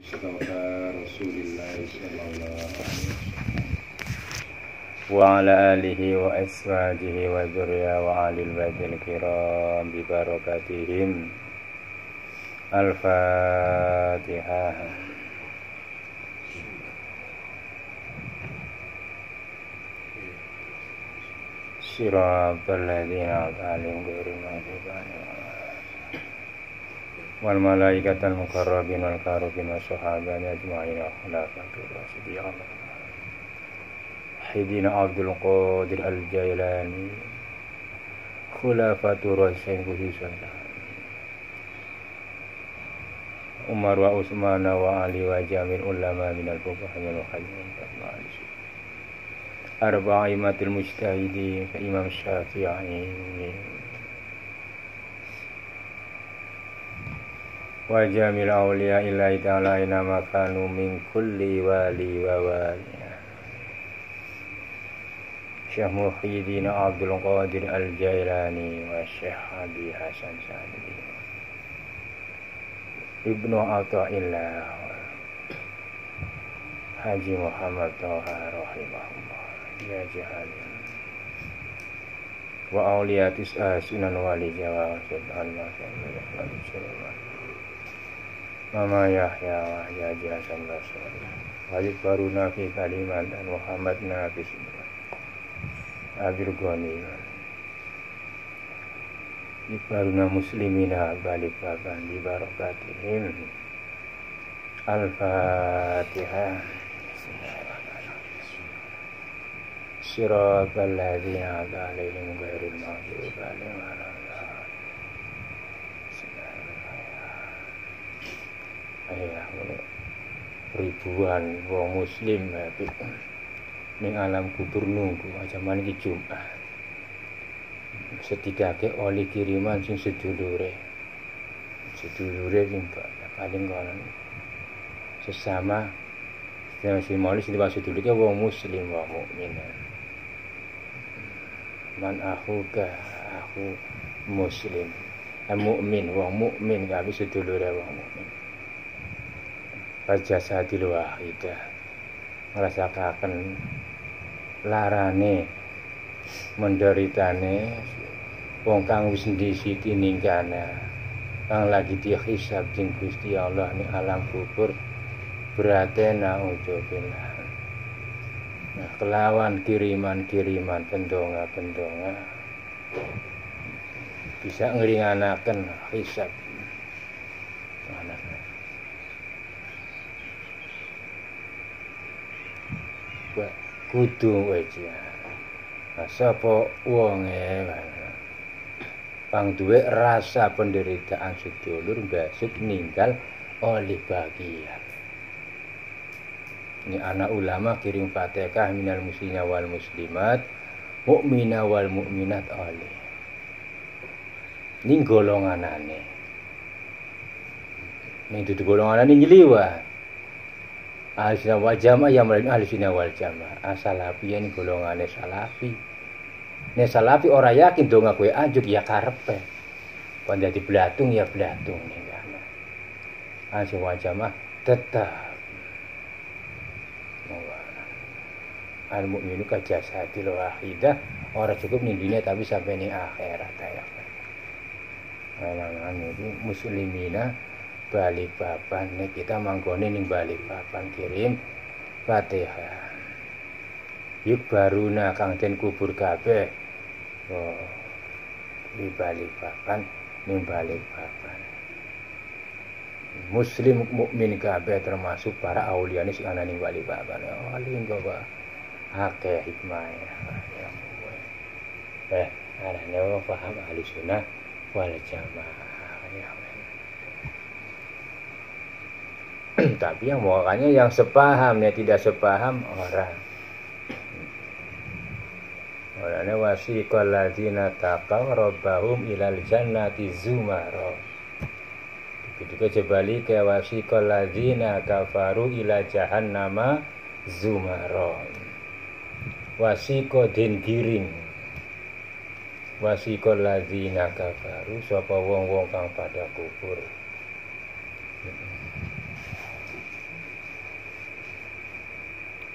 Mustafa Rasulillah sallallahu alaihi wasallam wa ala alihi wa ashabihi wa dzurriyyah wa alil baitil kiram bi barakatihim. Al-Fatihah. Siratal ladzina an'amta 'alaihim ghairil maghdubi 'alaihim wal malaikatal muqarrabin wal karubin wassahabati ajma'in wa khulafatur rasyidin. Sayyidina Abdul Qadir Al-Jailani khulafatur rasyidin khususan Umar wa Utsman wa Ali wa jamil ulama minal fuqaha wal muhaddithin arba'imatil mujtahidin Imam Syafi'i wa jamil awliya illahi ta'ala ina makanu min kulli wali wa wali. Syekh Muhyiddin Abdul Qadir Al-Jailani wa Syekh Abi Hasan Sa'di Ibnu Athaillah Haji Muhammad Thaha rahimahullah ya jahalin wa awliyatis sunan wali jawa subhanallah Mama Yahya wa Yahya Hasan Rasul Walid Baruna fi Kaliman dan Muhammad Nafis Abir Ghani Ibaruna muslimina balik baban di barakatihim. Al-Fatihah. Siratal ladzina an'amta 'alaihim ghairil maghdubi 'alaihim waladdallin. Ribuan wong muslim ning alam kubur nunggu jaman iki Jumat. Setidaknya oleh kiriman sing sedulure sing paling kono sesama sing maulis sing sedulure wong muslim wong mukmin. Man aku muslim mukmin wong mukmin kabeh sedulure wong mukmin. Fajasadil wahidah ngrasakaken larane menderitane wong kang wis ndisi tiningkana kang lagi dihisab jeung Gusti Allah ning alam kubur beratena udzubillah. Nah, kelawan kiriman-kiriman pendonga-pendonga bisa ngringanaken hisab. Kudu wae. Sapa wonge pang duwe rasa penderitaan sedulur mbasuk ninggal oleh bagian. Ini anak ulama kirim Fatihah minal muslimina wal muslimat mukmina wal mukminat oleh. Ning golonganane. Ning dudu golonganane nyliwat. Ahlussunnah wal jamaah yang melain ahlussunnah wal jamaah. Salafi ini golongane salafi. Nek salafi ora yakin donga kowe ajuk ya karepe. Kon dadi blatung ya blatung ning kana. Ahlussunnah wal jamaah tetap. Al mukminu ka jasadil wahidah, ora cukup ning dunia tapi sampai ning akhirat ya. Lan iki muslimina balik papan nek kita manggone ning balik papan kirim Fatihah. Yuk baruna kang den kubur kabeh. Oh, di balik papan ning balik papan. Muslim mukmin kabeh termasuk para auliyane sing ana ning balik papan. Ali engko ba akeh hikmah ya. Arane wong paham Ahlussunnah wal Jamaah ya. Tapi yang makanya yang sepaham ya tidak sepaham orang. Orangnya wasiqal ladzina taqaw rabbahum ilal jannati zumara. Ketika jebali ke wasiqal ladzina kafaru ila jahannama zumara. Wasiqa den giring. Wasiqal ladzina kafaru sapa wong-wong kang pada kufur.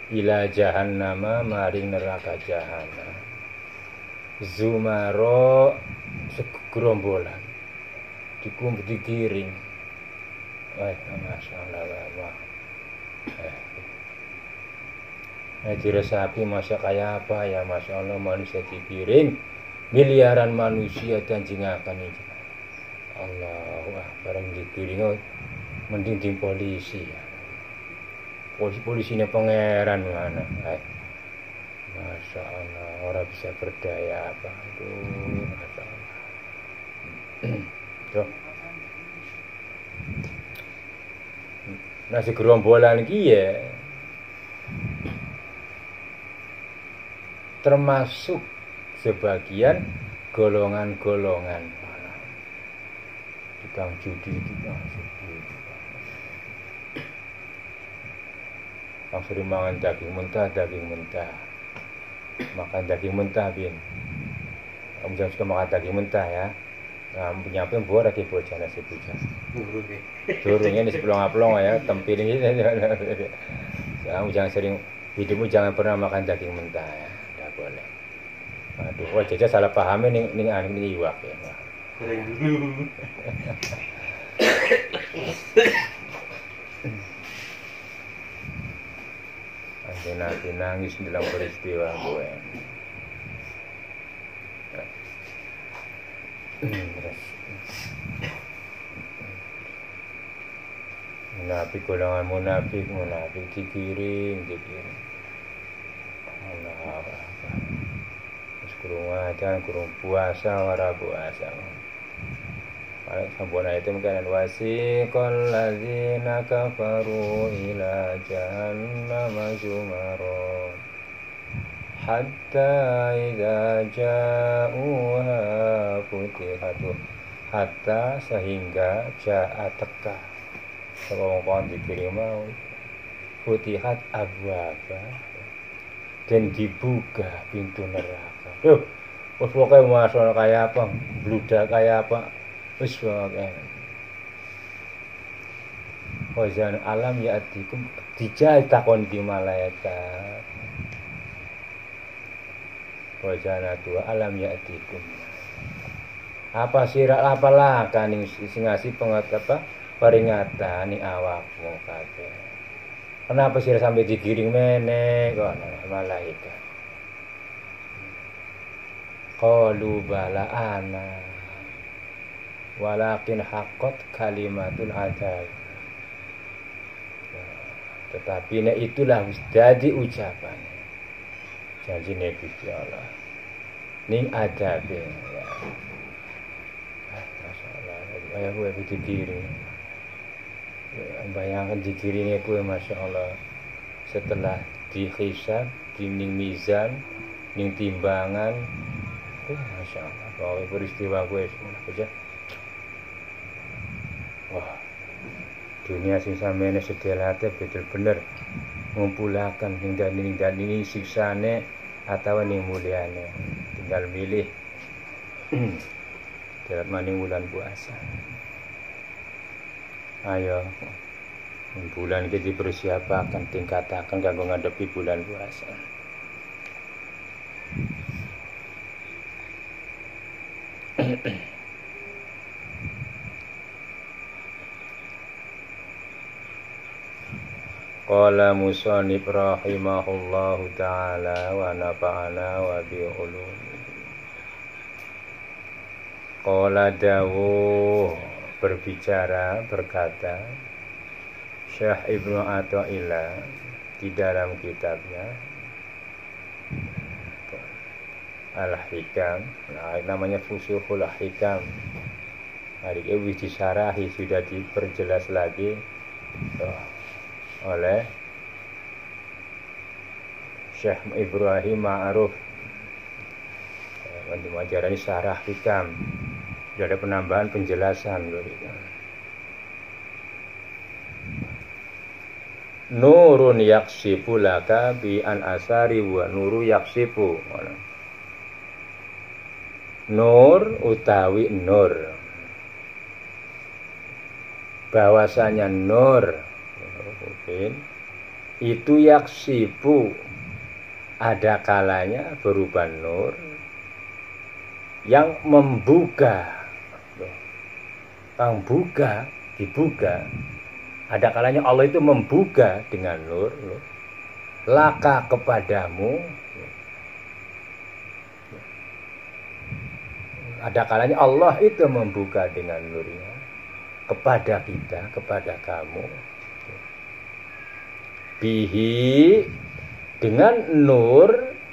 ila jahannama maring neraka jahanam. Zumaro segerombolan dikiring. Masyaallah. Diresapi masa kayak apa ya, Masya Allah, manusia dikiring miliaran manusia dan jingakan ini. Allah, barang dikiring mending di polisi ya. Polisinya pangeran mana? Masya Allah, orang bisa berdaya apa? Aduh, Masya Allah. Tuh. Nasi gerombolan iki ya termasuk sebagian golongan-golongan tukang judi, tukang sering makan daging mentah, makan daging mentah bin. Kamu jangan suka makan daging mentah ya. Nah, punya apa yang buat lagi bocah nasi bocah. Turunnya di sepelong-pelong ya, tempil ini. Kamu jangan sering, hidupmu jangan pernah makan daging mentah ya, tidak boleh. Aduh, wah jajah salah pahamnya nih iwak ya. Sering dulu. Nanti nangis dalam peristiwa gue. Munafik dikiring. Allah. Terus kurung puasa ora puasa. Sampun ayat mungkin wasiqal ladzina kafaru ila jahannama zumara hatta idza ja'uha futihatu hatta sehingga ja'a teka wong dikirim mau futihat abwaba dan dibuka pintu neraka. Loh, wis pokoke masuk kayak apa, bludak kayak apa. Wis wae. Wazan alam ya atikum dijai takon di malaikat. Wazanatu alam ya atikum. Apa sira apalah kaning sing ngasih peringatan ning awakmu kabeh. Kenapa sira sampai digiring meneh kok malaikat. Qalu bala ana walakin haqqat kalimatul adab. Tetapi itulah jadi ucapan janji Nabi Allah ning adab ya. Masyaallah, ayah gue dikiring. Bayangkan dikiringnya gue, Masya Allah, setelah dihisab, di ning mizan, ning timbangan, Masya Allah, bahwa peristiwa gue aja. Wah, dunia sing samene sedelate bener-bener ngumpulaken hingga ini siksane atau ning mulyane. Tinggal milih dalam maning bulan puasa. Ayo, bulan iki dipersiapakan, tingkatakan kanggo ngadepi bulan puasa. Qala musannif rahimahullahu ta'ala wa nafa'ana wa bi'ulumihi. Qala dawuh berkata Syekh Ibnu Athaillah di dalam kitabnya Al-Hikam, namanya Fusuhul Hikam. Hari ini disarahi, sudah diperjelas lagi oleh Syekh Ibrahim Ma'ruf. Untuk ajaran ini syarah hikam, sudah ada penambahan penjelasan. Nurun yaksifu laka bi an asari wa nuru yaksifu. Nur utawi nur, bahwasanya nur itu yaksifu, ada kalanya berupa nur yang membuka, dibuka. Ada kalanya Allah itu membuka dengan nur, laka kepadamu. Ada kalanya Allah itu membuka dengan nurnya kepada kita, kepada kamu. Bihi, dengan nur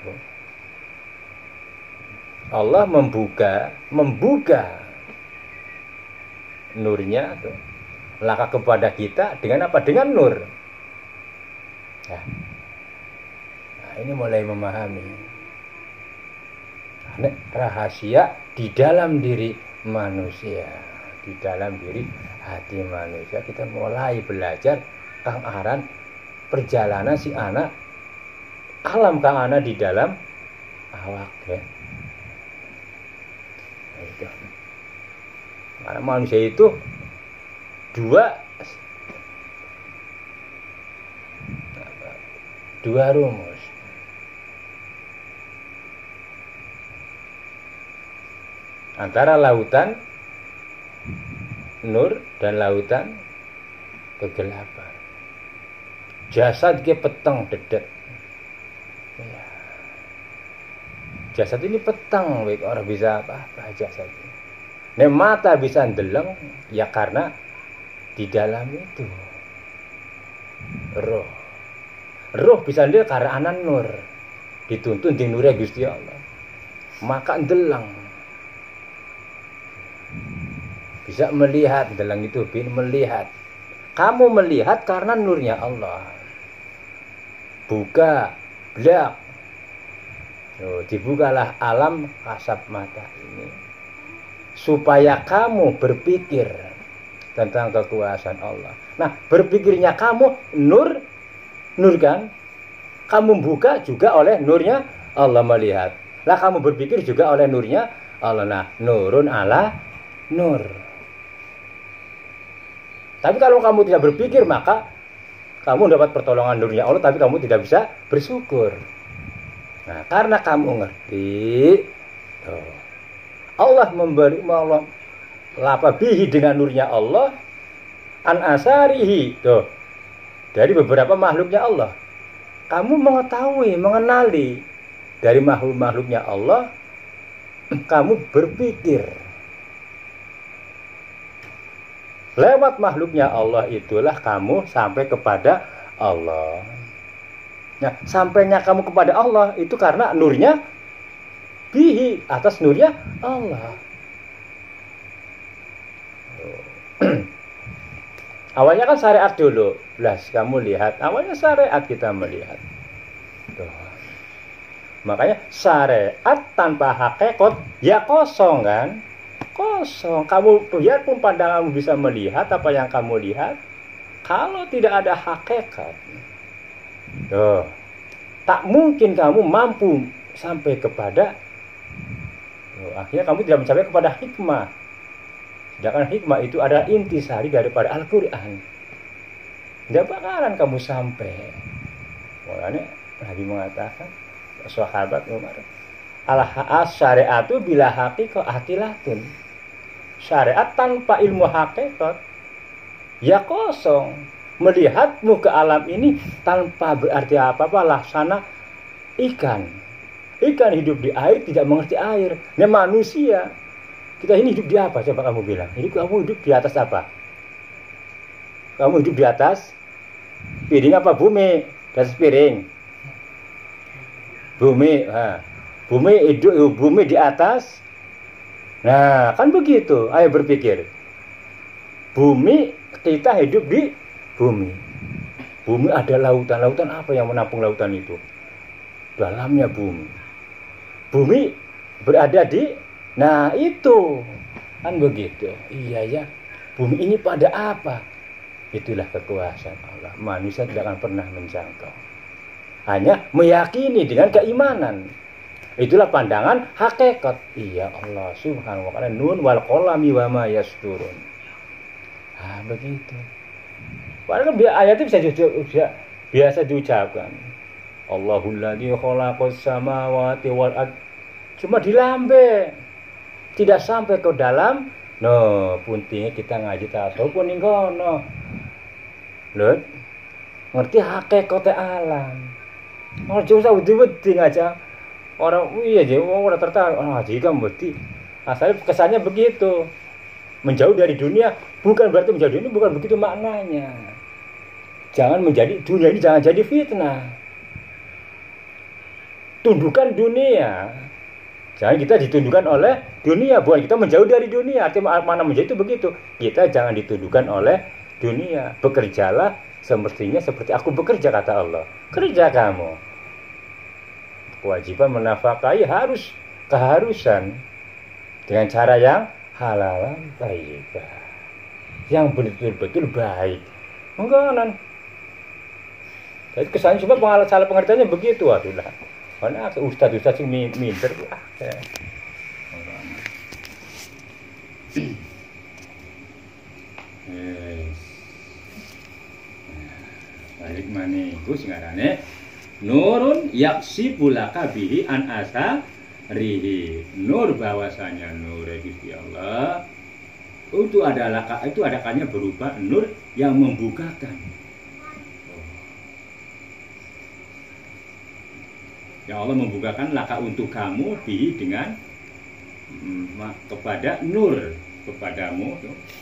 Allah membuka nurnya tuh, laka kepada kita dengan apa? Dengan nur. Nah, ini mulai memahami rahasia di dalam diri manusia, di dalam diri hati manusia. Kita mulai belajar Kang Aran perjalanan si anak alam Kang Ana di dalam awak ya. Itu. Karena manusia itu dua rumus. Antara lautan nur dan lautan kegelapan. Jasad ke peteng dedet. Ya. Jasad ini peteng, orang bisa apa jasad ini. Nek mata bisa ndeleng, ya karena di dalam itu roh. Roh bisa ndeleng karena anan nur. Dituntun di nurnya Gusti Allah. Maka ndeleng. Bisa melihat, ndeleng itu melihat. Kamu melihat karena nurnya Allah. Buka, blak. Dibukalah alam kasab mata ini supaya kamu berpikir tentang kekuasaan Allah. Nah, berpikirnya kamu nur kan? Kamu buka juga oleh nurnya Allah melihat. Lah kamu berpikir juga oleh nurnya Allah. Nah, nurun ala nur. Tapi kalau kamu tidak berpikir, maka kamu dapat pertolongan nurnya Allah, tapi kamu tidak bisa bersyukur. Nah, karena kamu ngerti, Allah memberi bihi dengan nurnya Allah, an asarihi, dari beberapa makhluknya Allah. Kamu mengetahui, mengenali dari makhluknya Allah, kamu berpikir. Lewat makhluknya Allah itulah kamu sampai kepada Allah. Nah, sampainya kamu kepada Allah itu karena nurnya bihi, atas nurnya Allah. Awalnya kan syariat dulu. Belas kamu lihat, awalnya syariat kita melihat. Tuh. Makanya syariat tanpa hakikat ya kosong kan? Kosong. Kamu biarpun pandanganmu bisa melihat apa yang kamu lihat, kalau tidak ada hakikat, tak mungkin kamu mampu sampai kepada, akhirnya kamu tidak mencapai kepada hikmah. Sedangkan hikmah itu adalah intisari daripada Al-Quran. Tidak bakalan kamu sampai. Makanya Nabi mengatakan, sahabat Umar, syariatu bila haqiqah atilatun. Syariat tanpa ilmu hakikat ya kosong. Melihatmu ke alam ini tanpa berarti apa-apa, laksana ikan hidup di air tidak mengerti air. Nah, manusia kita ini hidup di apa? Coba kamu bilang, kamu hidup di atas apa? Kamu hidup di atas piring apa bumi? Di atas piring bumi. Bumi hidup, bumi di atas. Nah, kan begitu. Ayo berpikir. Bumi, kita hidup di bumi. Bumi ada lautan. Lautan apa yang menampung lautan itu? Dalamnya bumi. Bumi berada di, nah itu. Kan begitu. Iya ya. Bumi ini pada apa? Itulah kekuasaan Allah. Manusia tidak akan pernah menjangkau. Hanya meyakini dengan keimanan. Itulah pandangan hakikat. Iya Allah subhanahu wa ta'ala. Nun wal qalami wa ma yasturun. Begitu. Padahal kan ayatnya bisa biasa diucapkan. Allahul ladzi khalaqas samawati wal ard. Cuma di lambe. Tidak sampai ke dalam. No, puntingnya kita ngaji tasawuf pun ning kono. Lho. Ngerti hakikat alam. Ojo usah wedi-wedi aja. Orang iya aja orang tertarik. Ngaji kan wedi. Asalnya kesannya begitu. Menjauh dari dunia bukan berarti menjauh dari dunia, bukan begitu maknanya. Jangan menjadi dunia ini jangan jadi fitnah. Tundukkan dunia. Jangan kita ditundukkan oleh dunia, bukan kita menjauh dari dunia. Artinya mana menjauh itu begitu. Kita jangan ditundukkan oleh dunia. Bekerjalah semestinya seperti aku bekerja, kata Allah. Kerja kamu. Kewajiban menafkahi harus keharusan dengan cara yang halal thayyibah. Yang betul-betul baik. Enggak. Jadi kesannya cuma salah pengertiannya begitu, waduh lah. Mana ustaz-ustaz sing minder lah. Balik maneh iku sing arane nurun yaksibu laka bihi an asarihi. Nur bahwasanya nur Gusti Allah itu adakannya berupa nur yang membukakan. Ya Allah membukakan laka untuk kamu bihi dengan kepada nur kepadamu.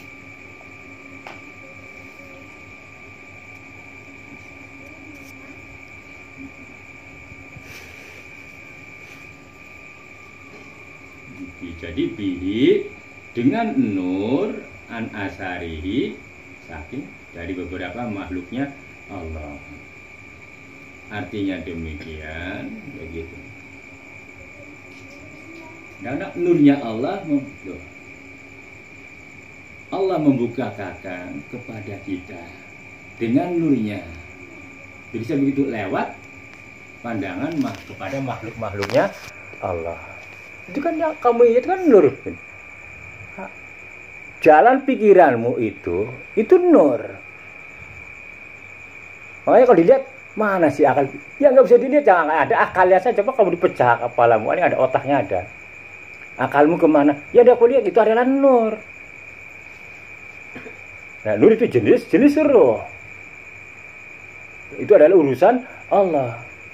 Jadi bihi dengan nur an asarihi saking dari beberapa makhluknya Allah. Artinya demikian begitu. Karena nurnya Allah membukakan kepada kita dengan nurnya. Bisa begitu lewat pandangan kepada makhluk-makhluknya Allah. Itu kan yang kamu itu kan nur. Jalan pikiranmu itu nur. Makanya kalau dilihat mana sih akal? Ya nggak bisa dilihat, jangan ada akalnya saja. Coba kamu dipecah kepalamu, ini ada otaknya ada. Akalmu kemana? Ya udah aku lihat itu adalah nur. Nah, nur itu jenis roh. Itu adalah urusan Allah.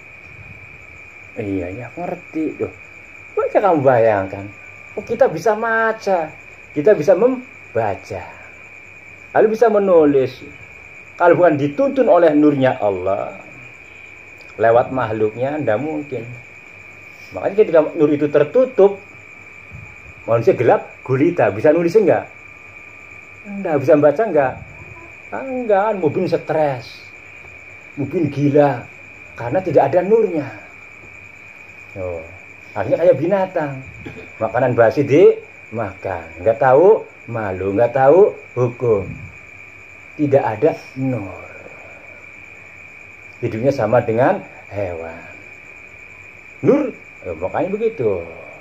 Iya, ya ngerti tuh. Maka kamu bayangkan, kita bisa baca, kita bisa membaca, lalu bisa menulis. Kalau bukan dituntun oleh nurnya Allah, lewat makhluknya, tidak mungkin. Makanya ketika nur itu tertutup, manusia gelap, gulita, bisa nulis enggak? Enggak, bisa membaca enggak? Enggak, mungkin stres, mungkin gila, karena tidak ada nurnya. Oh. Akhirnya kayak binatang, makanan basi dimakan, nggak tahu malu, nggak tahu hukum, tidak ada nur. Hidupnya sama dengan hewan. Nur, makanya begitu.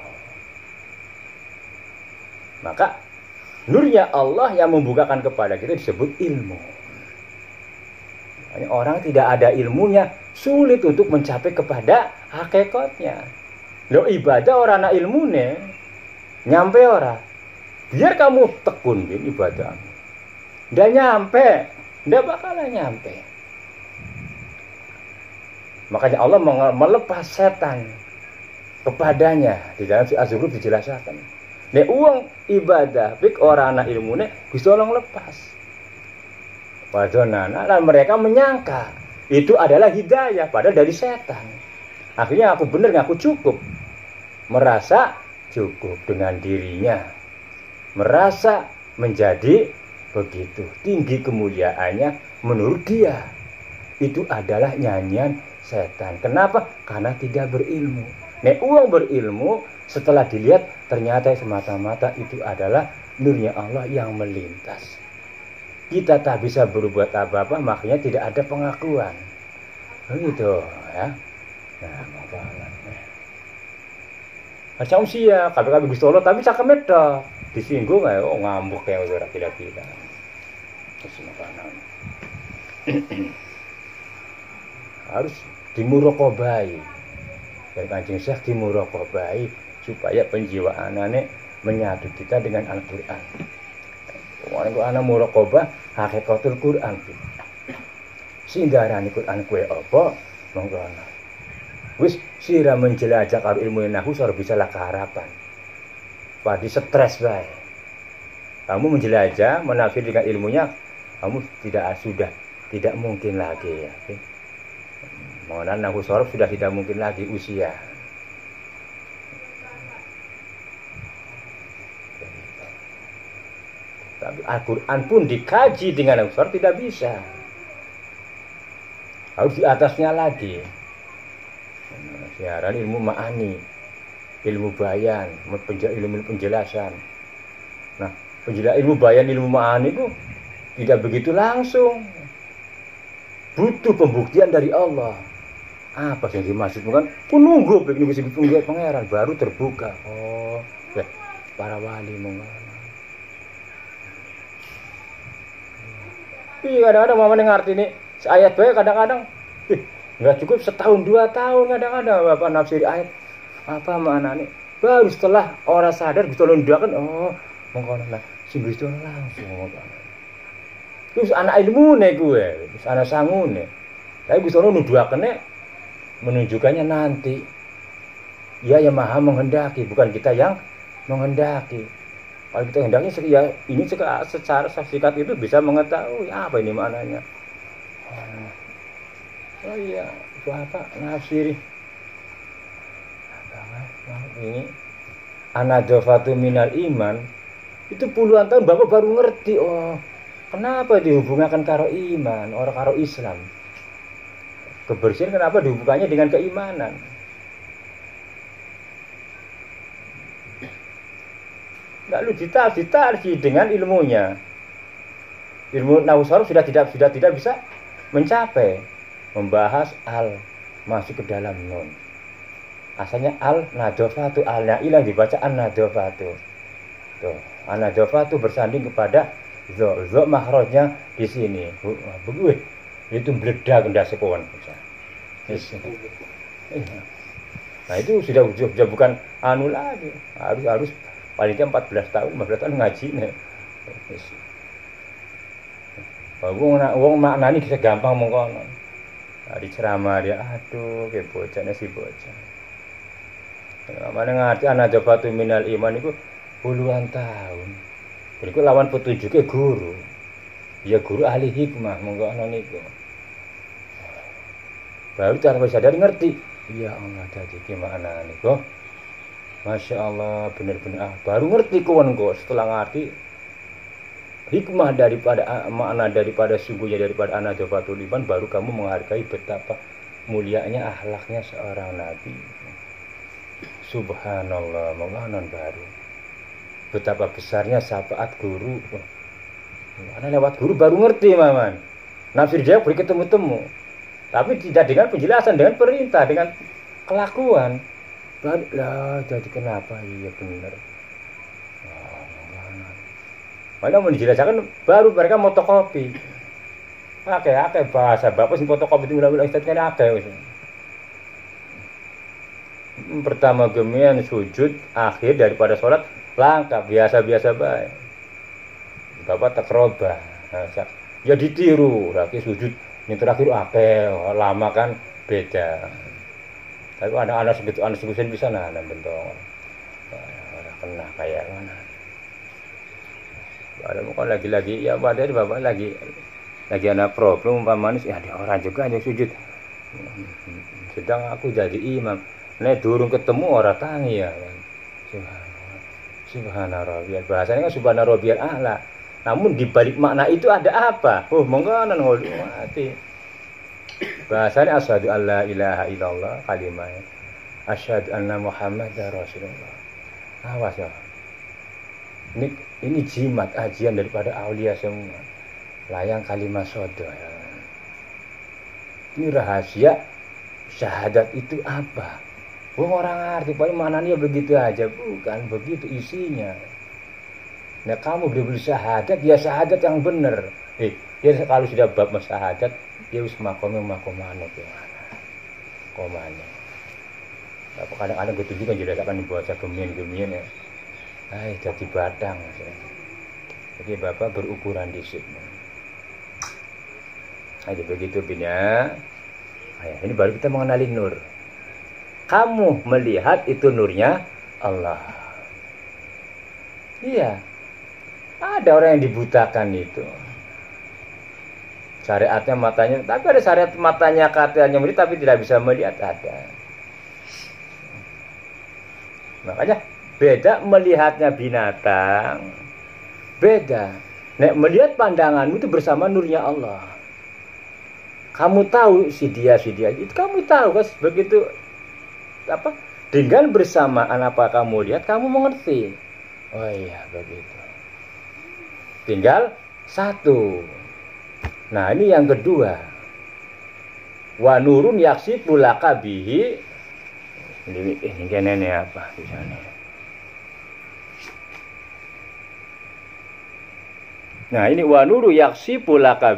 Maka nurnya Allah yang membukakan kepada kita disebut ilmu. Makanya orang tidak ada ilmunya sulit untuk mencapai kepada hakikatnya. Lo ibadah orang anak ilmune nyampe ora. Biar kamu tekun bin ibadah. Ndak nyampe, ndak bakalan nyampe. Makanya Allah melepas setan kepadanya. Di dalam Az-Zukhruf dijelaskan. Nek uang ibadah pik orang anak ilmune bisa tolong lepas. Padahal mereka menyangka itu adalah hidayah padahal dari setan. Akhirnya aku benar ngaku cukup. Merasa cukup dengan dirinya. Merasa menjadi begitu tinggi kemuliaannya menurut dia. Itu adalah nyanyian setan. Kenapa? Karena tidak berilmu. Nek uang berilmu, setelah dilihat ternyata semata-mata itu adalah nurnya Allah yang melintas. Kita tak bisa berbuat apa-apa, makanya tidak ada pengakuan. Begitu ya. Nah, masalah. Macam sia, kami Gusti Allah tapi cakep medok. Disinggung ae ngambuk kayak ora kira-kira. Terus makanan. harus dimuraqabai. Dan Kanjeng Syekh dimuraqabai supaya penjiwaanane menyatu kita dengan Al-Qur'an. Wong ana muraqabah hakikatul Qur'an. Singgarane Qur'an kuwi apa? Monggo ana. Wis sira menjelajah karo ilmu nahwu ora bisa lah keharapan. Padi stres bae. Kamu menjelajah, menafsir dengan ilmunya, kamu tidak mungkin lagi ya. Mengenal nahwu sorof sudah tidak mungkin lagi usia. Tapi Al-Quran pun dikaji dengan nahwu sorof tidak bisa. Harus di atasnya lagi. Siaran ilmu ma'ani, ilmu bayan, ilmu penjelasan. Nah, ilmu bayan, ilmu ma'ani itu tidak begitu langsung. Butuh pembuktian dari Allah. Apa yang dimaksud bukan? Penunggu begini bisa dipunggah pangeran baru terbuka. Oh, ya, para wali mengatakan. Iya, kadang-kadang mama ngerti nih ayat bae kadang-kadang nggak cukup setahun 2 tahun kadang-kadang bapak nafsir ayat apa maknanya baru setelah orang sadar bisa londakan mengkono lah sing Gusti langsung ngono. Terus anak ilmune gue, terus anak sangune. Tapi Gusti nuduhakene menunjukkannya nanti. Ia yang Maha menghendaki, bukan kita yang menghendaki. Kalau kita hendaknya ya ini secara singkat itu bisa mengetahui apa ini maknanya. Oh iya, Bapak nafsiri. Ini anadzafatu minal iman. Itu puluhan tahun Bapak baru ngerti. Oh, kenapa dihubungkan karo iman, orang karo Islam? Kebersihan kenapa dihubungkannya dengan keimanan? Lalu ditarik dengan ilmunya. Ilmu nahwu sharaf sudah tidak bisa mencapai membahas al masuk ke dalam nun. Asalnya al nadofatu al-na'ilah dibaca an-nadofatu. Tuh, an-nadofatu bersanding kepada zo makhrajnya di sini. Begitu itu meledak ndak sepon. Nah, itu sudah bukan anu lagi. Harus paling 14 tahun, 15 tahun ngaji nih. Wong maknani bisa gampang mengkono. Di ceramah dia, aduh, kayak bocahnya si bocah. Mana ngerti anak jabatu minal iman itu puluhan tahun. Berikut lawan petunjuknya guru. Ya guru ahli hikmah mengkono niku. Baru cara sadar ngerti. Ya Allah jadi gimana niku. Masya Allah, benar-benar baru ngerti kawan kok setelah ngerti hikmah daripada makna daripada sungguhnya daripada anadzafatul iman baru kamu menghargai betapa mulianya akhlaknya seorang nabi. Subhanallah, menganon baru betapa besarnya syafaat guru. Karena lewat guru baru ngerti maman. Nafsir dia boleh ketemu-temu, tapi tidak dengan penjelasan, dengan perintah, dengan kelakuan. Lah jadi kenapa iya benar. Mana mau dijelaskan baru mereka fotokopi. Akeh bahasa bapak sing fotokopi ulang-ulang Ustaz kan akeh wis. Pertama gemian sujud akhir daripada sholat langkah biasa-biasa bae. Bapak takroba. Ya ditiru, lagi sujud yang terakhir akeh lama kan beda. Tapi anak segitu anak segusen bisa nah bentuk. Orang kena kayak mana. Ada mungkin lagi-lagi ya padahal bapak lagi ada problem umpamanya ya ada orang juga yang sujud. Sedang aku jadi imam. Nek durung ketemu orang tangi ya. Subhanallah. Bahasanya kan subhanallah a'la. Namun di balik makna itu ada apa? Monggo nang mati. Bahasanya asyhadu alla ilaha illallah kalimah. Asyhadu anna Muhammadar Rasulullah. Awas ya. Ini jimat ajian daripada aulia semua. Layang kalimat sodo ya. Ini rahasia syahadat itu apa? Orang ngerti paling maknanya begitu aja, bukan begitu isinya. Nah kamu beli syahadat, ya syahadat yang benar. Ya kalau sudah bab syahadat, dia harus makomnya makom manut ya. komane. Apa kadang-kadang gue tunjukkan juga kan bocah gemien ya. Jadi batang. Jadi Bapak berukuran di sini. Aja begitu Binya. Ini baru kita mengenali nur. Kamu melihat itu nurnya Allah. Iya. Ada orang yang dibutakan itu. Syariatnya matanya, tapi ada syariat matanya katanya melihat tapi tidak bisa melihat, ada. Makanya beda melihatnya binatang. Beda. Nek melihat pandanganmu itu bersama nurnya Allah. Kamu tahu si dia itu kamu tahu kan begitu apa? Dengan bersamaan apa kamu lihat kamu mengerti. Oh iya begitu. Tinggal satu. Nah ini yang kedua. Wa nurun yaksifu laka bihi. Ini kenene apa di sana. Nah ini wa nuru yaksifu laka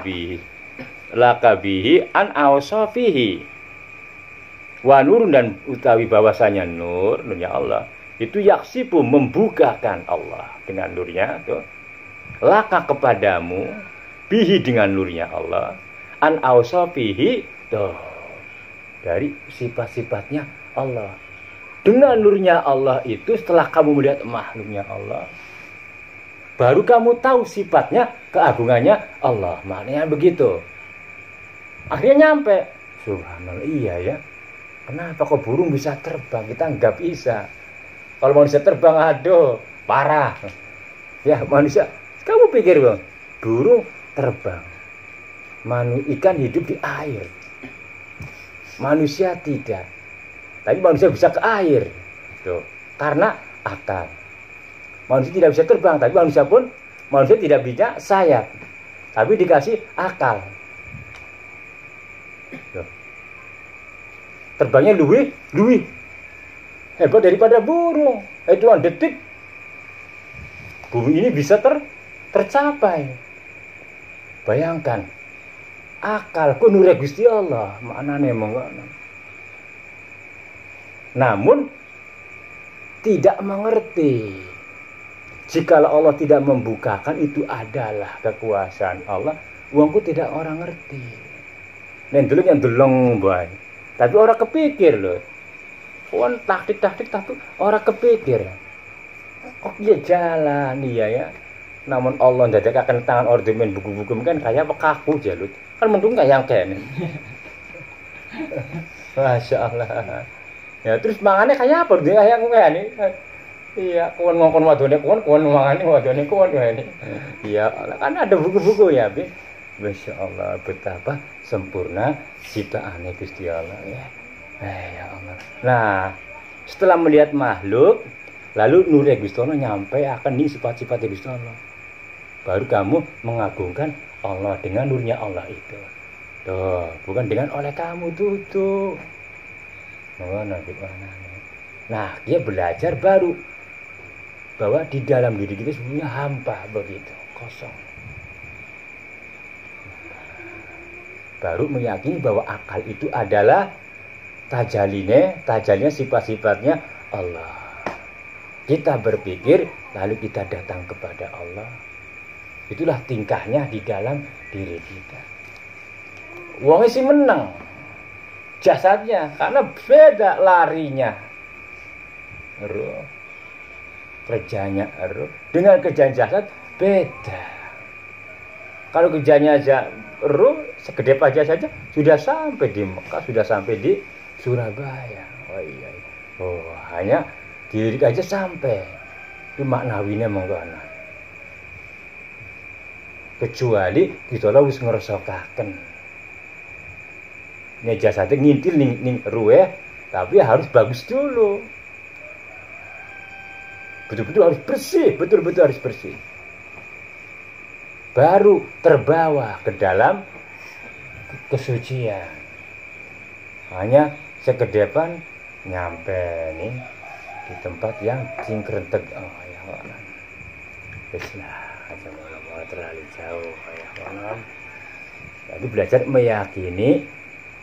bihi an awsafihi. Wa nurun dan utawi bahwasanya nurnya Allah itu yaksifu membukakan Allah dengan nurnya tuh. Laka kepadamu bihi dengan nurnya Allah an awsafihi tuh dari sifat-sifatnya Allah. Dengan nurnya Allah itu setelah kamu melihat makhluknya Allah baru kamu tahu sifatnya keagungannya Allah. Maknanya begitu. Akhirnya nyampe. Subhanallah, iya ya. Kenapa kok burung bisa terbang? Kita nggak bisa. Kalau manusia terbang, aduh, parah. Ya manusia, kamu pikir bang, burung terbang, ikan hidup di air, manusia tidak. Tapi manusia bisa ke air, tuh, karena akal. Manusia tidak bisa terbang, tapi manusia tidak bisa sayap, tapi dikasih akal. Tuh. Terbangnya luwih hebat daripada burung. Itu detik bumi ini bisa tercapai. Bayangkan akal ku nure Gusti Allah, maknane monggono. Namun tidak mengerti. Jikalau Allah tidak membukakan itu adalah kekuasaan Allah, uangku tidak orang ngerti. Nen dulu yang delong bae. Tapi orang kepikir loh. Kon taktik tapi orang kepikir. Kok dia jalan iya ya. Namun Allah ndadekaken tangan ordemen buku-buku kan kayak kaku jalut. Kan mendung kayak kene. Masya Allah. Ya terus mangane kayak apa dia kayak ngene. Iya, kon ngongkon wadone kon mangane wadone kon ini. Iya, kan ada buku-buku ya, Bi. Masya Allah, betapa sempurna ciptaane Gusti Allah ya. Ya Allah. Nah, setelah melihat makhluk, lalu nurnya Gusti Allah nyampe akan nih sifat-sifat Gusti Allah. Baru kamu mengagungkan Allah dengan nurnya Allah itu. Tuh, bukan dengan oleh kamu tuh. Nah, dia belajar baru bahwa di dalam diri kita sebenarnya hampa begitu, kosong. Baru meyakini bahwa akal itu adalah tajallinya sifat-sifatnya Allah. Kita berpikir lalu kita datang kepada Allah. Itulah tingkahnya di dalam diri kita. Wong sih menang jasadnya karena beda larinya. Kerjanya dengan kerjaan jasad beda. Kalau kerjanya aja segede pajak saja sudah sampai di Mekah, sudah sampai di Surabaya. Oh iya. Oh, hanya diri aja sampai. Itu maknawinya mengkono. Kecuali kita wis ngerosokaken. Nek jasate ngintil ning ruweh, tapi harus bagus dulu. Betul-betul harus bersih, betul-betul harus bersih. Baru terbawa ke dalam kesucian. Hanya sekedepan nyampe nih di tempat yang cingkrentek. Oh ya Allah. Bismillah, aja mau terlalu jauh ya Allah. Jadi belajar meyakini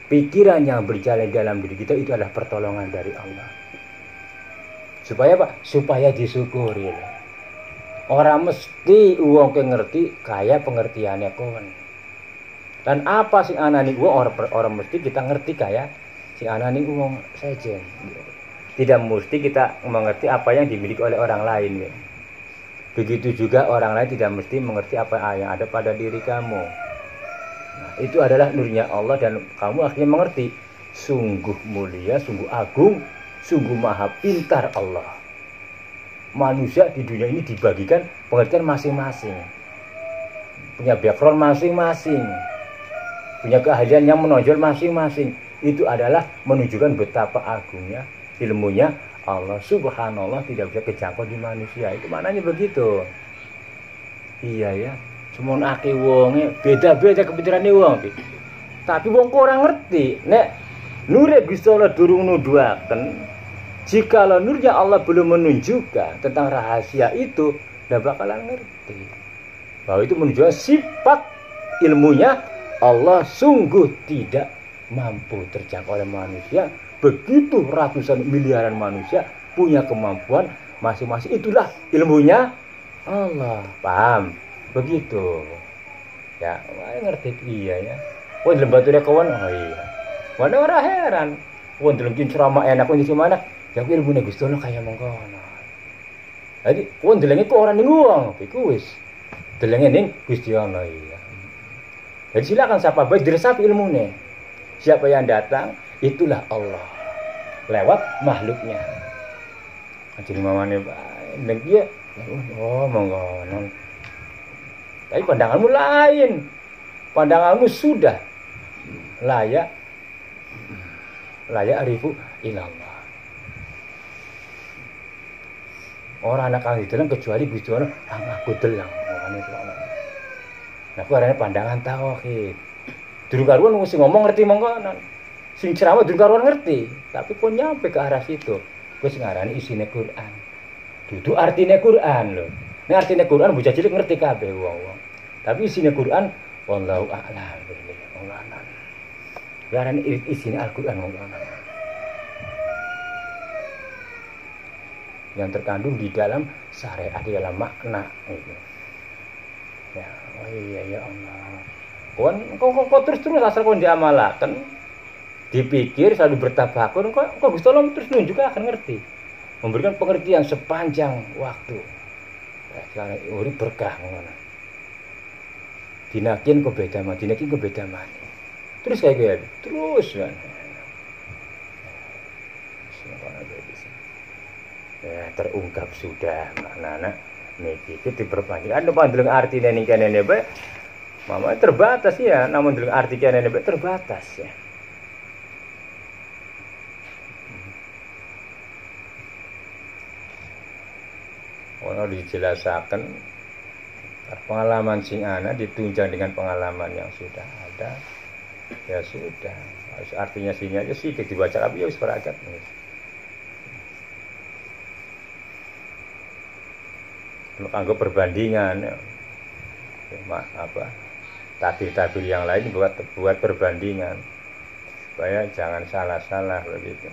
pikiran yang berjalan dalam diri kita itu adalah pertolongan dari Allah. Supaya apa? Supaya disyukuri. Orang mesti uang ke ngerti kaya pengertiannya kon. Dan apa sing anani uang orang mesti kita ngerti kaya sing anani uang saja. Tidak mesti kita mengerti apa yang dimiliki oleh orang lain. Begitu juga orang lain tidak mesti mengerti apa yang ada pada diri kamu. Nah, itu adalah nurnya Allah dan kamu akhirnya mengerti. Sungguh mulia, sungguh agung, sungguh maha pintar Allah. Manusia di dunia ini dibagikan pengertian masing-masing. Punya background masing-masing. Punya keahlian yang menonjol masing-masing. Itu adalah menunjukkan betapa agungnya ilmunya Allah subhanallah tidak bisa kejangkau di manusia. Itu maknanya begitu. Iya ya. Semua aki wonge beda-beda kepikirannya wong. Tapi wong kurang ngerti. Nek nure Gusti Allah durung nuduhaken. Jikalau nurnya Allah belum menunjukkan tentang rahasia itu, tidak bakalan ngerti. Bahwa itu menunjukkan sifat ilmunya Allah sungguh tidak mampu terjangkau oleh manusia. Begitu ratusan miliaran manusia punya kemampuan masing-masing. Itulah ilmunya Allah. Paham? Begitu. Ya, ngerti iya ya. Wah, dalam baturnya kawan, oh iya. Mana orang heran. Wah, dalam ceramah enak pun di mana? Ya ilmu Gusti Allah kaya mengkono. Jadi, wong delenge kok ora ning wong, iku wis. Delenge ning Gusti Allah iya. Jadi silakan siapa baik diresapi ilmune. Siapa yang datang, itulah Allah. Lewat makhluknya. Jadi mamane bae ning dia, oh mengkono. Tapi pandanganmu lain. Pandanganmu sudah layak arifu ilallah. Orang anak kang dideleng kecuali Gusti Allah aku deleng. Nah, arane pandangan tauhid. Durung karuan mesti ngomong ngerti mongkonan. Sing ceramah durung karuan ngerti, tapi pun nyampe ke arah situ. Kuwi sing arane isine Quran. Dudu artine Quran lho. Nek artine Quran bocah cilik ngerti kabeh wong-wong. Tapi isine Quran wallahu a'lam billah. Arane isine Al-Qur'an mongkonan. Yang terkandung di dalam syariat, di dalam makna gitu. Ya, oh iya ya Allah. Kok terus asal kau diamalakan, dipikir selalu bertafakur, kok Gusti Allah terus nunjuk akan ngerti, memberikan pengertian sepanjang waktu. Karena urip berkah ngono. Dinakin kok beda mah, dinakin kok beda mah. Terus kayak gitu, terus kan. Ya, terungkap sudah maknana niki iki diperpanjang. Anu pandeleng artine ning kene bae. Mama terbatas ya, namun deleng arti kene bae terbatas ya. Ono dijelasaken pengalaman sing ana ditunjang dengan pengalaman yang sudah ada. Ya sudah. Artinya sini aja sih dibaca tapi ya wis berakat. Anggap perbandingan ya. Apa tabir-tabir yang lain buat perbandingan supaya jangan salah-salah begitu.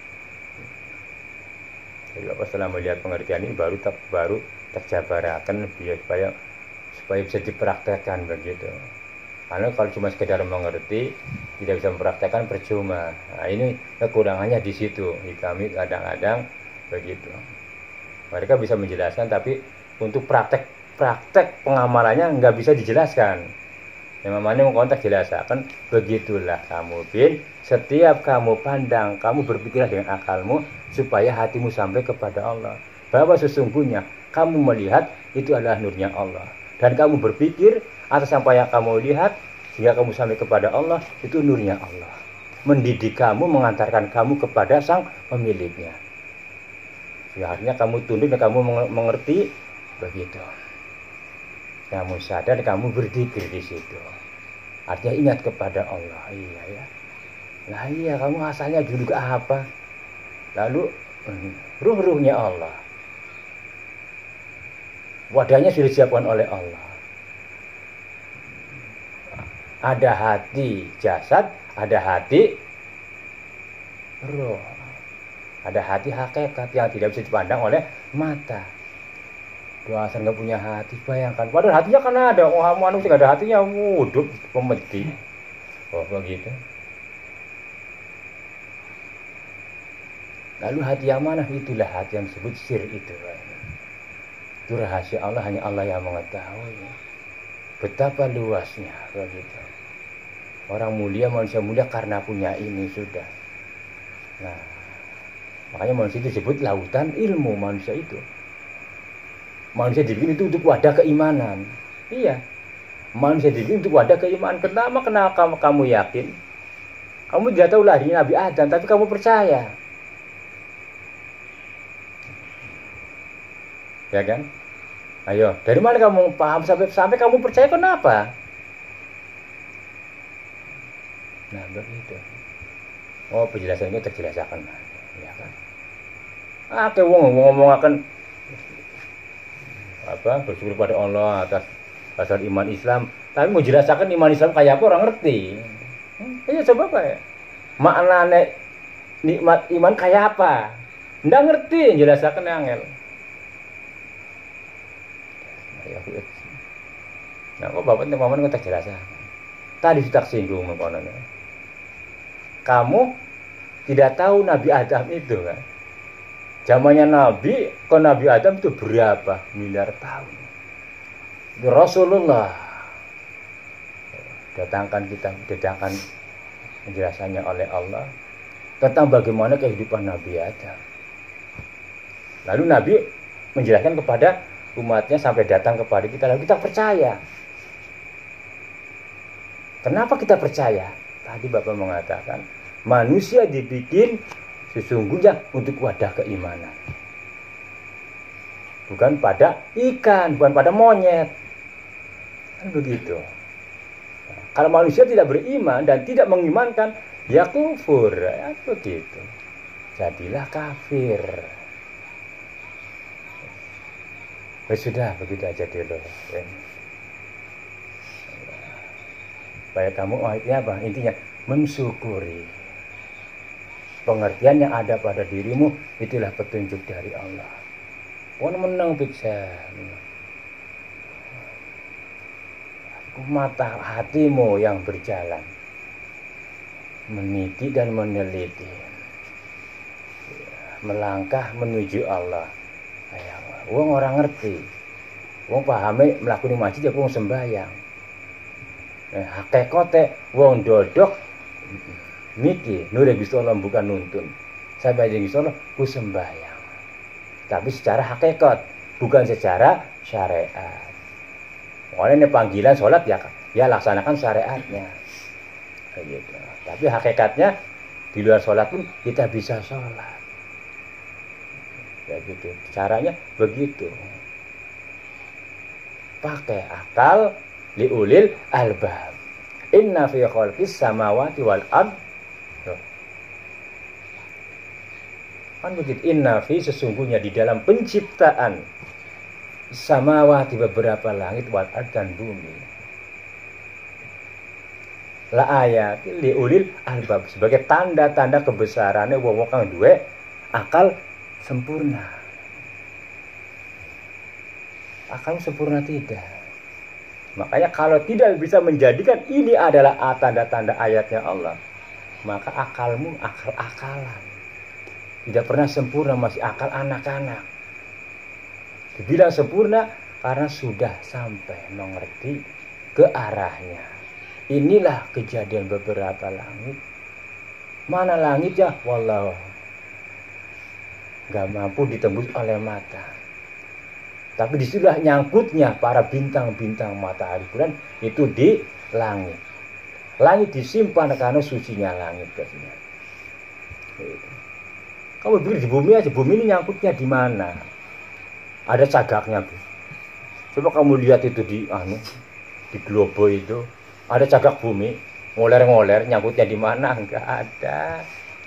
Jadi apa setelah melihat pengertian ini baru terjabarakan supaya bisa dipraktekkan begitu. Karena kalau cuma sekedar mengerti tidak bisa mempraktekkan percuma. Nah, ini kekurangannya di situ. Kami kadang-kadang begitu. Mereka bisa menjelaskan tapi untuk praktek pengamalannya nggak bisa dijelaskan. Yang namanya mengkontak jelaskan begitulah kamu bin. Setiap kamu pandang, kamu berpikirlah dengan akalmu supaya hatimu sampai kepada Allah. Bahwa sesungguhnya kamu melihat itu adalah nurnya Allah. Dan kamu berpikir atas apa yang kamu lihat sehingga kamu sampai kepada Allah itu nurnya Allah. Mendidik kamu, mengantarkan kamu kepada sang pemiliknya. Sehingga akhirnya kamu tunduk dan kamu mengerti. Begitu. Kamu sadar, kamu berzikir di situ. Artinya ingat kepada Allah. Iya ya. Nah iya, kamu asalnya dulu ke apa? Lalu ruh-ruhnya Allah. Wadahnya sudah disiapkan oleh Allah. Ada hati jasad, Ada hati roh. Ada hati hakikat yang tidak bisa dipandang oleh mata. Doasan nggak punya hati, bayangkan. Padahal hatinya kan ada. Oh, manusia nggak ada hatinya, hidup pemeti. Oh, begitu. Lalu hati yang mana? Itulah hati yang disebut sir itu. Itu rahasia Allah, hanya Allah yang mengetahui. Betapa luasnya, begitu. Orang mulia, manusia mulia karena punya ini sudah. Nah, makanya manusia itu disebut lautan ilmu manusia itu. Manusia dibikin itu untuk wadah keimanan. Iya. Manusia dibikin untuk wadah keimanan. Kenapa kamu yakin? Kamu tidak tahu lahirnya Nabi Adam, tapi kamu percaya. Ya kan? Ayo, dari mana kamu paham sampai kamu percaya, kenapa? Nah, begitu. Oh, penjelasannya terjelaskan, ya kan? Kayak ngomong akan apa? Bersyukur pada Allah atas dasar iman Islam, tapi mau jelaskan iman Islam kayak apa orang ngerti. Iya, coba Pak ya. Maknanya nikmat iman kayak apa? Nggak ngerti, jelaskan angel. Nah, kok bapak teman-teman kita jelaskan. Tadi sudah singgung mengkononnya. Kamu tidak tahu Nabi Adam itu kan? Zamannya Nabi, kok Nabi Adam itu berapa miliar tahun? Rasulullah datangkan penjelasannya oleh Allah tentang bagaimana kehidupan Nabi Adam. Lalu Nabi menjelaskan kepada umatnya sampai datang kepada kita, lalu kita percaya. Kenapa kita percaya? Tadi Bapak mengatakan manusia dibikin sesungguhnya untuk wadah keimanan, bukan pada ikan, bukan pada monyet, kan begitu. Nah, kalau manusia tidak beriman dan tidak mengimankan, ya kufur, ya begitu. Jadilah kafir. Sudah begitu aja dulu. Ya. Supaya kamu artinya apa? Intinya mensyukuri pengertian yang ada pada dirimu, itulah petunjuk dari Allah. Pun menang piksa. Mata hatimu yang berjalan, meniti dan meneliti, melangkah menuju Allah. Wong orang ngerti, wong pahami melakukan masjid ya wong sembahyang. Hakikate wong dodok miki nure Gusti Allah bukan nuntun. Sampai Gusti Allah ku sembahyang. Tapi secara hakikat, bukan secara syariat. Oleh panggilan sholat ya laksanakan syariatnya. Kayak gitu. Tapi hakikatnya di luar sholat pun kita bisa sholat. Kayak gitu. Caranya begitu. Pakai akal liulil albab. Inna fi khalqis samawati wal ard. Kan begitu. Inna fi sesungguhnya di dalam penciptaan samawati beberapa langit wal ard dan bumi. La ayat liulil albab sebagai tanda-tanda kebesarannya wong kang duwe akal sempurna. Akal sempurna tidak. Makanya kalau tidak bisa menjadikan ini adalah tanda-tanda ayatnya Allah, maka akalmu akal-akalan. Tidak pernah sempurna, masih akal anak-anak. Dibilang sempurna karena sudah sampai mengerti ke arahnya. Inilah kejadian beberapa langit. Mana langitnya? Wallahu gak mampu ditembus oleh mata. Tapi disitulah nyangkutnya para bintang-bintang matahari bulan itu di langit. Langit disimpan karena sucinya langit katanya. Kamu pikir di bumi aja, bumi ini nyangkutnya di mana? Ada cagaknya, Bu. Coba kamu lihat itu di globo itu, ada cagak bumi, ngoler-ngoler, nyangkutnya di mana? Enggak ada.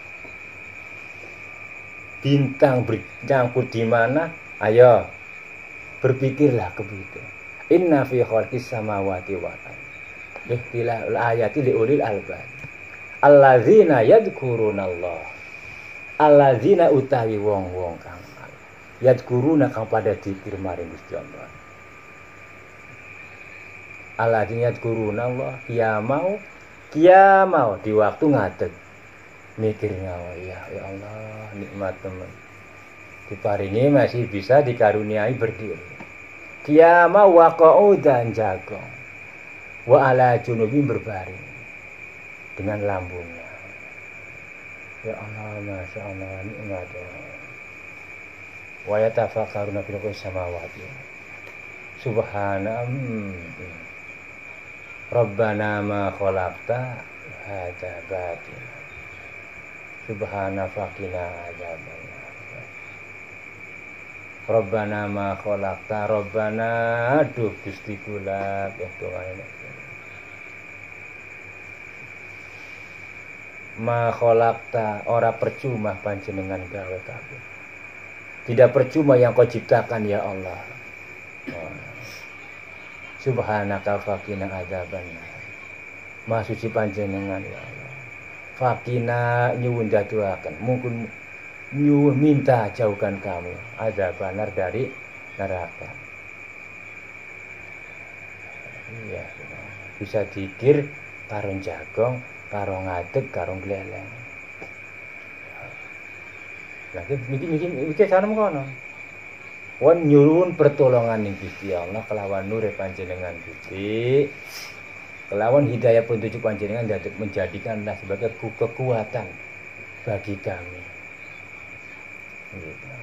Bintang nyangkut di mana? Ayo, berpikirlah ke situ. Inna fi khalqis samawati wal ardh. Ikhtilafil ayati liulil albab. alladzina yadhkurunallah. Alladzina utawi wong-wong kang yadhkuruna kang pada zikir maring Gusti Allah. Alladzina yadhkurunallah mau di waktu ngadeg mikir nyawa ya Allah nikmat teman diparingi masih bisa dikaruniai berdiri qiyama wa qu'udan jagong wa ala junubi berbaring dengan lambungnya ya Allah masya Allah nikmat wa yatafakkaruna fil samawati subhana Rabbana ma khalaqta hadza batila subhana faqina adzabannar Rabbana ma khalaqta Rabbana aduh Gusti kula ma khalaqta ora percuma panjenengan gawe kabeh tidak percuma yang kau ciptakan ya Allah subhanaka faqina adzabannar maha suci panjenengan ya Allah fakina nyuwun dadoaken mungkin nyuwun minta jauhkan kami adzabannar dari neraka iya bisa dikir karo jagong karo ngadeg karo gleleng lagi mikir sarem kono wan nyuwun pertolongan ning Gusti Allah kelawan nur panjenengan Gusti kelawan hidayah petunjuk panjenengan dapat menjadikanlah sebagai kekuatan bagi kami. Gitu.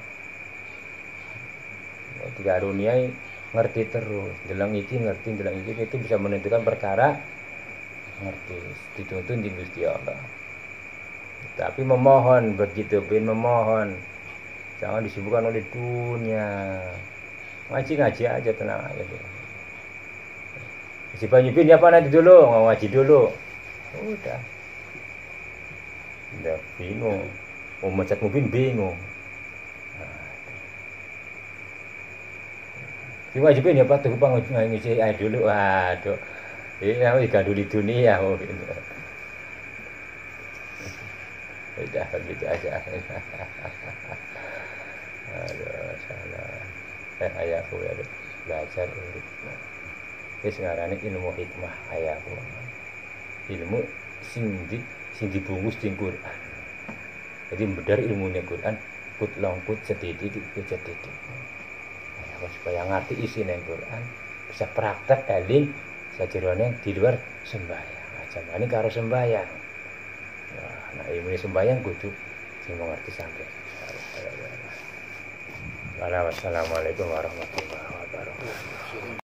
Dikaruniai ngerti terus, deleng iki ngerti, deleng iki itu bisa menentukan perkara ngerti, dituntun di Gusti Allah. Tapi memohon begitu, memohon jangan disibukkan oleh dunia. Ngaji aja tenang aja deh. Si Panyupin ya apa nanti dulu, ngaji dulu. Udah bingung. Mau mecat Mupin bingung. Si Panyupin ya apa tuh ngaji aja dulu. Waduh. Ini aku gaduh di dunia. Udah begitu aja. Aduh, salah. Ayahku ya belajar urip. Wis ngarane ilmu hikmah ayahku. Ilmu sing dibungkus di Quran. Jadi bedar ilmunya Quran, put longput setitik setitik. Ya, supaya ngerti isi nang Quran, bisa praktek eling sajroning di luar sembahyang. Ajamane karo sembahyang. Nah, ilmu sembahyang kudu sing mengerti sampai. Wassalamualaikum warahmatullahi wabarakatuh.